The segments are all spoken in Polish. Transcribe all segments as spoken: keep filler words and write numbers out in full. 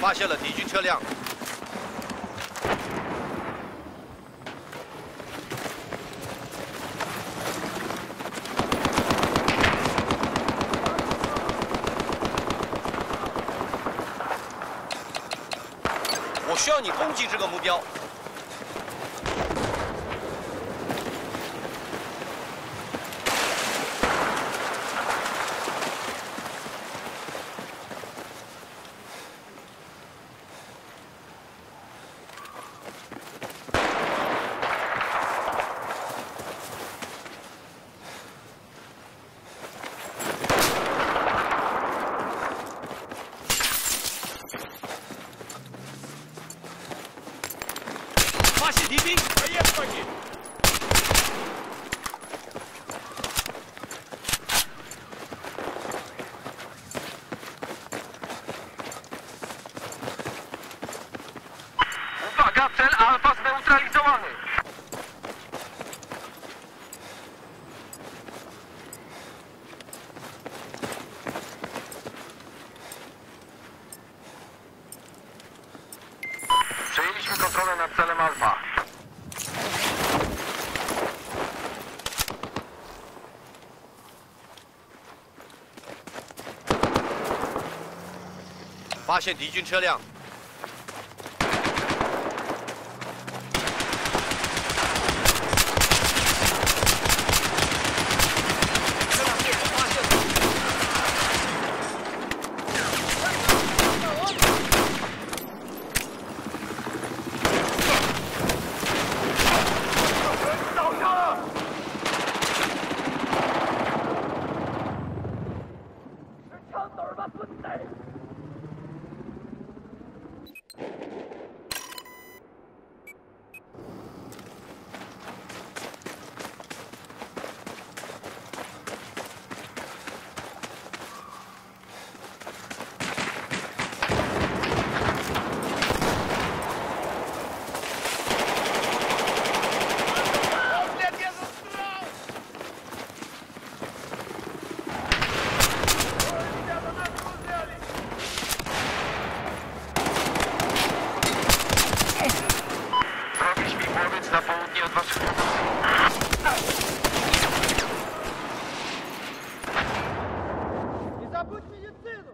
发现了敌军车辆。我需要你攻击这个目标。 发现敌兵！哎呀，快点！ Uwaga, cel Alfa zneutralizowany! Przejęliśmy kontrolę nad celem Alfa. Phát 发现敌军车辆。车辆被发现了。倒下了。吃枪子儿吧，孙子！ Na południe od waszych pozycji. Nie zabudź medycynu!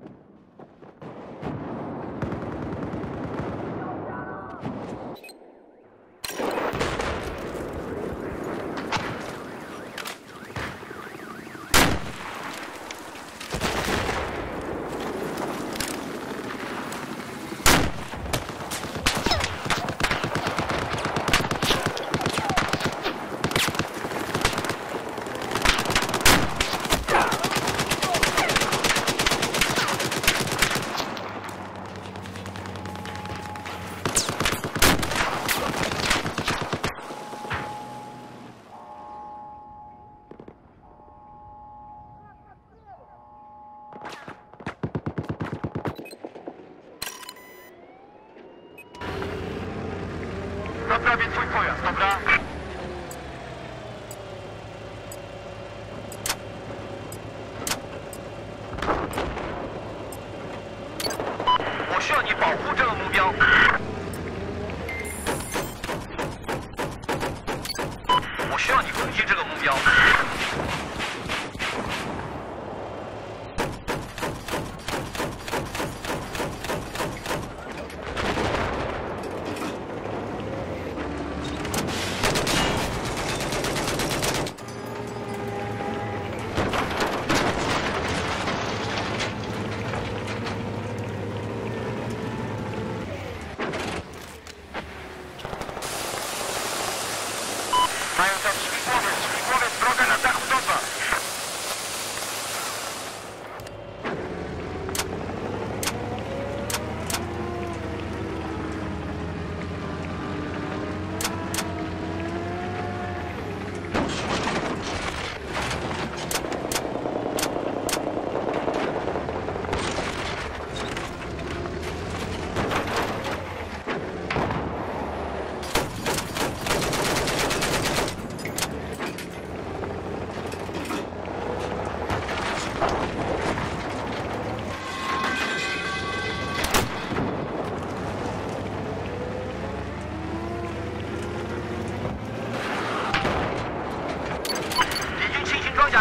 Naprawię twój pojazd, dobra? 我需要你保护这个目标。我需要你攻击这个目标。 Mają tam śmigłowiec, śmigłowiec, droga na dachu doza.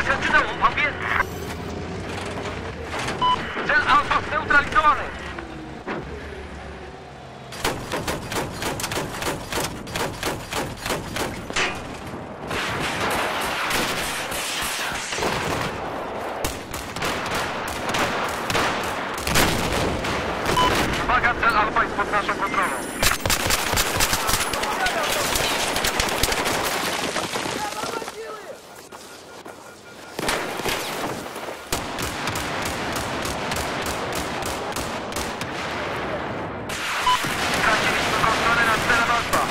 车就在我们旁边。Cel Alfa zneutralizowany. Uwaga, cel Alfa jest pod naszą kontrolą. Straciliśmy kontrolę nad celem Alfa.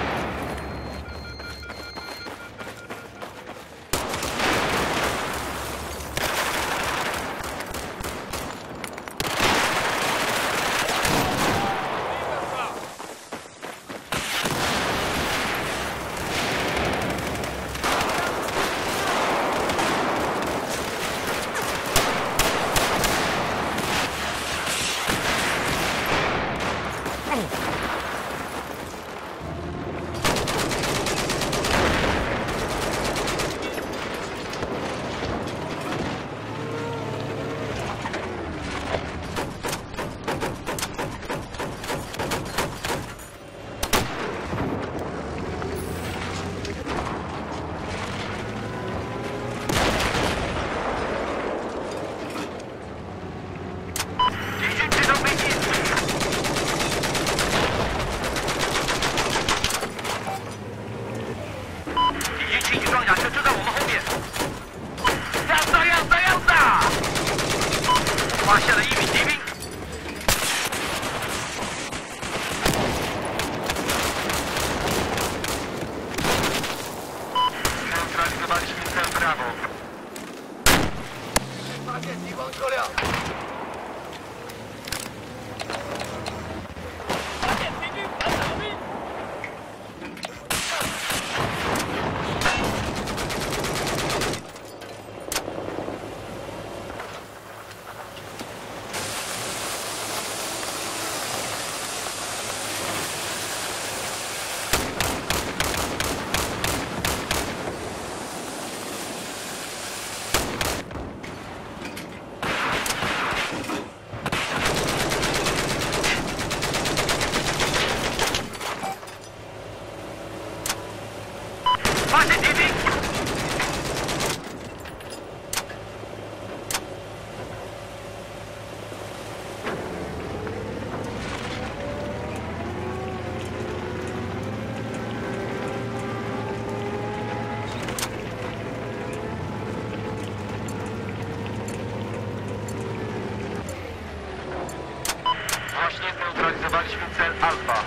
Właśnie zneutralizowaliśmy cel Alfa.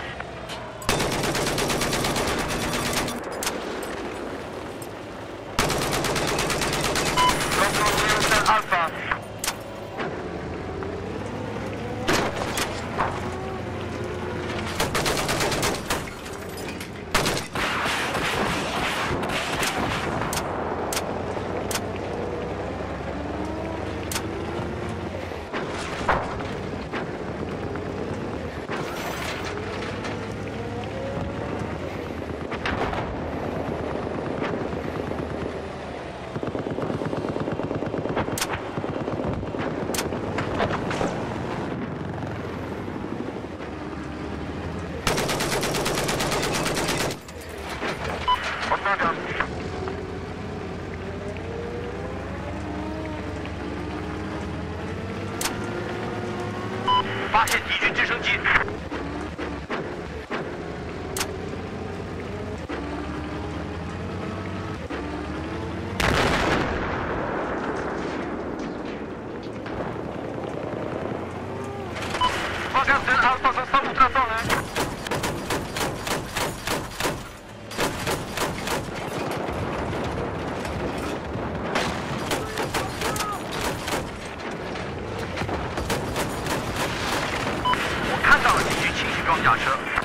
Kontrolujemy cel Alfa. Odmawiam.发现敌军直升机。Uwaga, cel Alfa został utracony.看到了敌军轻型装甲车。